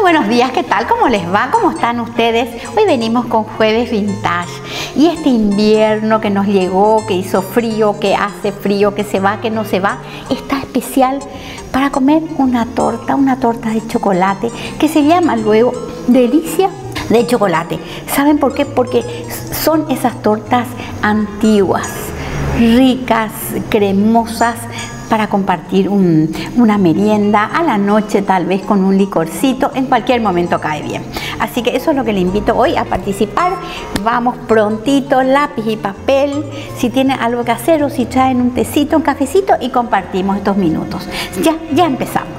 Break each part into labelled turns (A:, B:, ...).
A: buenos días, ¿qué tal? ¿Cómo les va? ¿Cómo están ustedes? Hoy venimos con Jueves Vintage y este invierno que nos llegó, que hizo frío, que hace frío, que se va, que no se va, está especial para comer una torta de chocolate que se llama luego Delicia de chocolate. ¿Saben por qué? Porque son esas tortas antiguas, ricas, cremosas, para compartir una merienda a la noche, tal vez con un licorcito, en cualquier momento cae bien. Así que eso es lo que le invito hoy a participar. Vamos prontito, lápiz y papel, si tienen algo que hacer o si traen un tecito, un cafecito y compartimos estos minutos. Ya empezamos.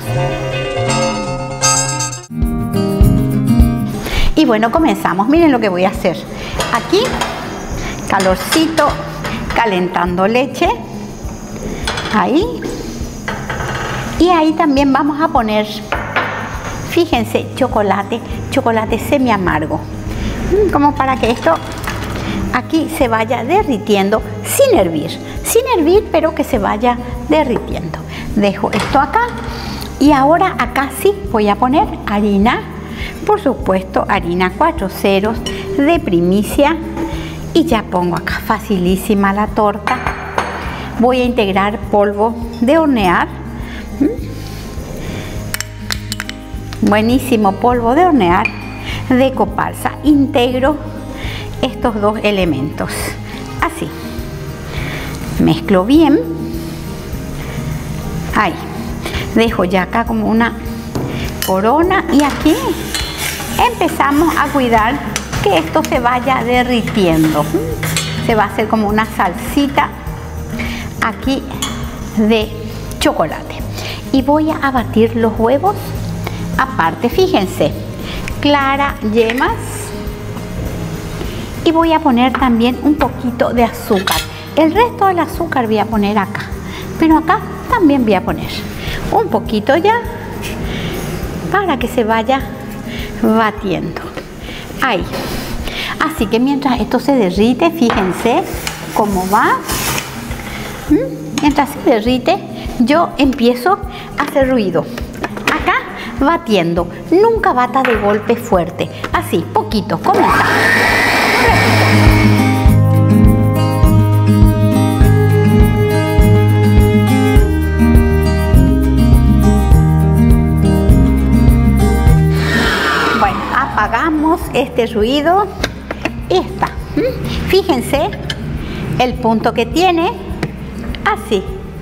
A: Y bueno, comenzamos. Miren lo que voy a hacer. Aquí, calorcito, calentando leche. Ahí. Y ahí también vamos a poner, fíjense, chocolate semi amargo. Como para que esto aquí se vaya derritiendo sin hervir, pero que se vaya derritiendo. Dejo esto acá y ahora acá sí voy a poner harina, por supuesto harina 4 ceros de primicia, y ya pongo acá, facilísima la torta. Voy a integrar polvo de hornear, buenísimo polvo de hornear de copalsa. Integro estos dos elementos, así, mezclo bien, ahí, dejo ya acá como una corona y aquí empezamos a cuidar que esto se vaya derritiendo. Se va a hacer como una salsita aquí de chocolate y voy a batir los huevos aparte, fíjense, clara, yemas, y voy a poner también un poquito de azúcar. El resto del azúcar voy a poner acá, pero acá también voy a poner un poquito ya para que se vaya batiendo ahí. Así que mientras esto se derrite, fíjense cómo va. Mientras se derrite, yo empiezo a hacer ruido. Acá batiendo, nunca bata de golpe fuerte, así, poquito, como está. Bueno, apagamos este ruido y está. Fíjense el punto que tiene. Así,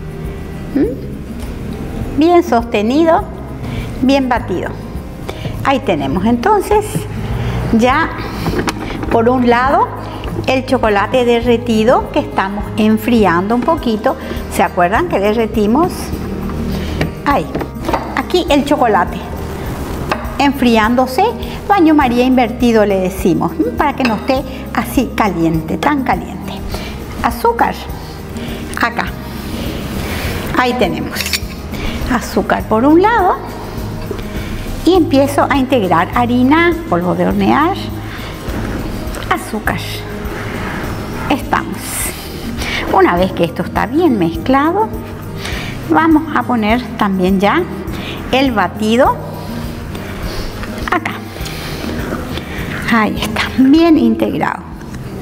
A: bien sostenido, bien batido. Ahí tenemos entonces ya por un lado el chocolate derretido que estamos enfriando un poquito. ¿Se acuerdan que derretimos? Ahí, aquí el chocolate enfriándose, baño María invertido le decimos, para que no esté así caliente, tan caliente. Azúcar. Acá, ahí tenemos azúcar por un lado y empiezo a integrar harina, polvo de hornear, azúcar. Estamos. Una vez que esto está bien mezclado, vamos a poner también ya el batido acá. Ahí está, bien integrado.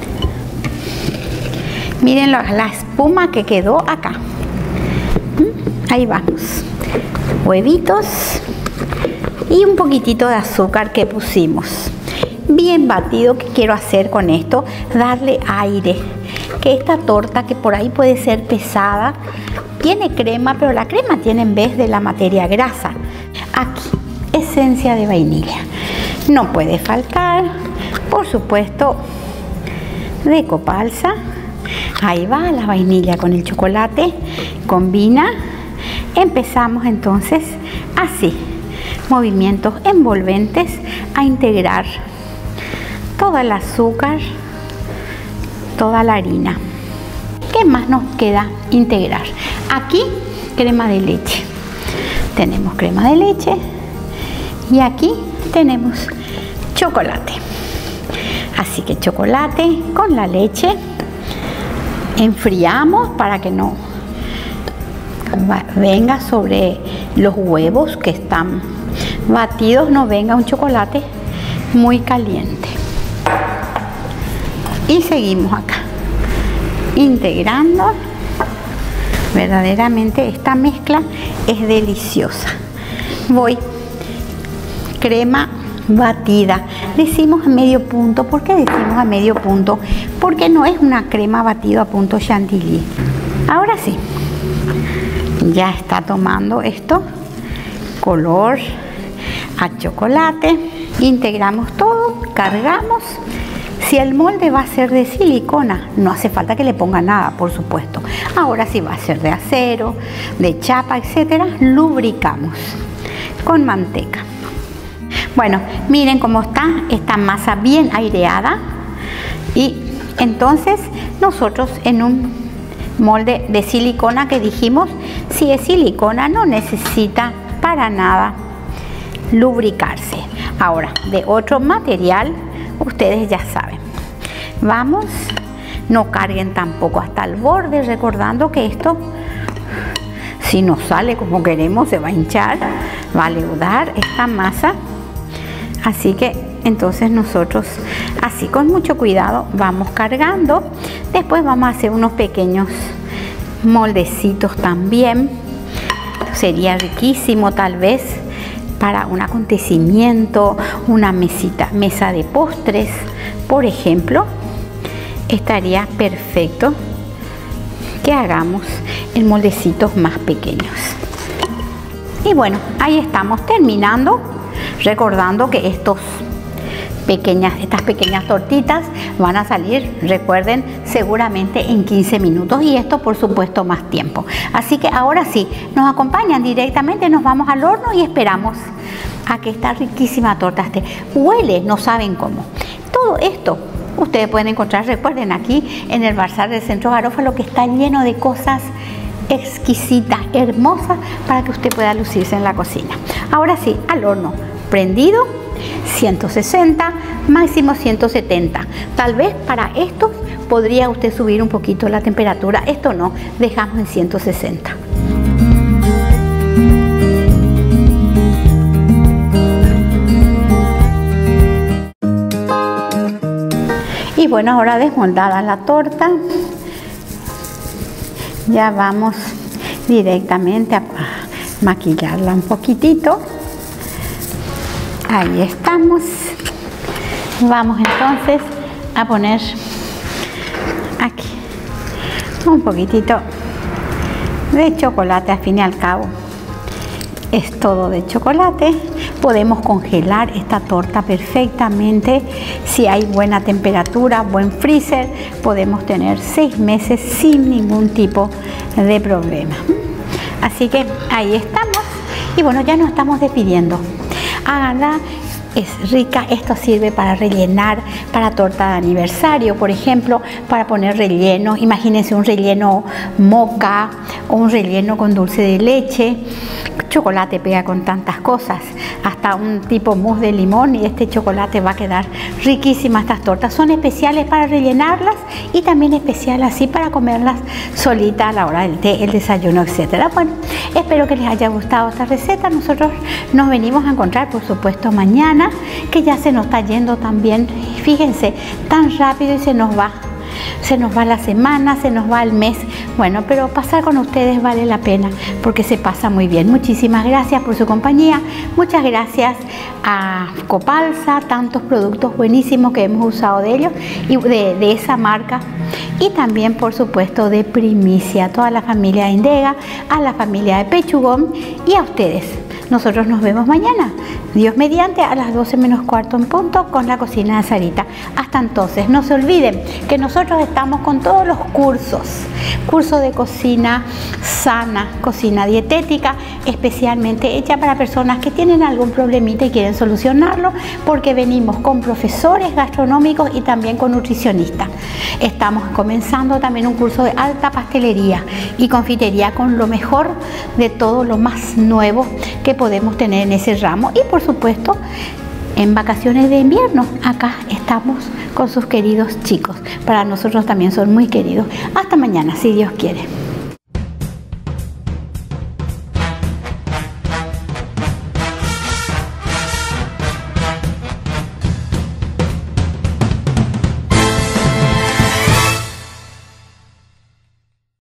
A: Miren la espuma que quedó acá. Ahí vamos. Huevitos y un poquitito de azúcar que pusimos. Bien batido. ¿Qué quiero hacer con esto? Darle aire. Que esta torta, que por ahí puede ser pesada, tiene crema, pero la crema tiene, en vez de la materia grasa, aquí, esencia de vainilla. No puede faltar, por supuesto, de copalsa. Ahí va la vainilla con el chocolate, combina. Empezamos entonces así, movimientos envolventes, a integrar todo el azúcar, toda la harina. ¿Qué más nos queda integrar? Aquí crema de leche. Tenemos crema de leche y aquí tenemos chocolate. Así que chocolate con la leche. Enfriamos para que no venga sobre los huevos que están batidos no venga un chocolate muy caliente. Y seguimos acá integrando. Verdaderamente esta mezcla es deliciosa. Voy crema batida, decimos a medio punto. ¿Por qué decimos a medio punto? Porque no es una crema batida a punto chantilly. Ahora sí, ya está tomando esto color a chocolate. Integramos todo, cargamos. Si el molde va a ser de silicona, no hace falta que le ponga nada, por supuesto. Ahora si va a ser de acero, de chapa, etcétera, lubricamos con manteca. Bueno, miren cómo está esta masa bien aireada. Y entonces nosotros en un molde de silicona que dijimos, si es silicona no necesita para nada lubricarse. Ahora, de otro material, ustedes ya saben. Vamos, no carguen tampoco hasta el borde, recordando que esto, si no sale como queremos, se va a hinchar, va a leudar esta masa. Así que entonces nosotros así con mucho cuidado vamos cargando. Después vamos a hacer unos pequeños moldecitos también. Sería riquísimo tal vez para un acontecimiento, una mesa de postres, por ejemplo. Estaría perfecto que hagamos en moldecitos más pequeños. Y bueno, ahí estamos terminando, recordando que estas pequeñas tortitas van a salir, recuerden, seguramente en 15 minutos, y esto por supuesto más tiempo. Así que ahora sí, nos acompañan directamente, nos vamos al horno y esperamos a que esta riquísima torta esté. Huele, no saben cómo. Todo esto ustedes pueden encontrar, recuerden, aquí en el Bazar del Centro Garófalo, que está lleno de cosas exquisitas, hermosas, para que usted pueda lucirse en la cocina. Ahora sí, al horno prendido, 160, máximo 170. Tal vez para estos podría usted subir un poquito la temperatura. Esto no, dejamos en 160. Y bueno, ahora desmoldada la torta, ya vamos directamente a maquillarla un poquitito. Ahí estamos. Vamos entonces a poner aquí un poquitito de chocolate. Al fin y al cabo es todo de chocolate. Podemos congelar esta torta perfectamente. Si hay buena temperatura, buen freezer, podemos tener 6 meses sin ningún tipo de problema. Así que ahí estamos. Y bueno, ya nos estamos despidiendo. Háganla, es rica. Esto sirve para rellenar, para torta de aniversario, por ejemplo, para poner relleno. Imagínense un relleno moca o un relleno con dulce de leche. Chocolate pega con tantas cosas, hasta un tipo mousse de limón, y este chocolate va a quedar riquísima. Estas tortas son especiales para rellenarlas y también especiales así para comerlas solitas a la hora del té, el desayuno, etcétera. Bueno, espero que les haya gustado esta receta. Nosotros nos venimos a encontrar, por supuesto, mañana, que ya se nos está yendo también, fíjense, tan rápido, y se nos va la semana, se nos va el mes. Bueno, pero pasar con ustedes vale la pena, porque se pasa muy bien. Muchísimas gracias por su compañía. Muchas gracias a Copalsa, tantos productos buenísimos que hemos usado de ellos y de esa marca. Y también, por supuesto, de Primicia, a toda la familia de Indega, a la familia de Pechugón y a ustedes. Nosotros nos vemos mañana, Dios mediante, a las 12 menos cuarto en punto, con la cocina de Sarita. Hasta entonces, no se olviden que nosotros estamos con todos los cursos de cocina sana, cocina dietética, especialmente hecha para personas que tienen algún problemita y quieren solucionarlo, porque venimos con profesores gastronómicos y también con nutricionistas. Estamos comenzando también un curso de alta pastelería y confitería, con lo mejor de todo, lo más nuevo que podemos tener en ese ramo. Y por supuesto, en vacaciones de invierno, acá estamos con sus queridos chicos. Para nosotros también son muy queridos. Hasta mañana, si Dios quiere.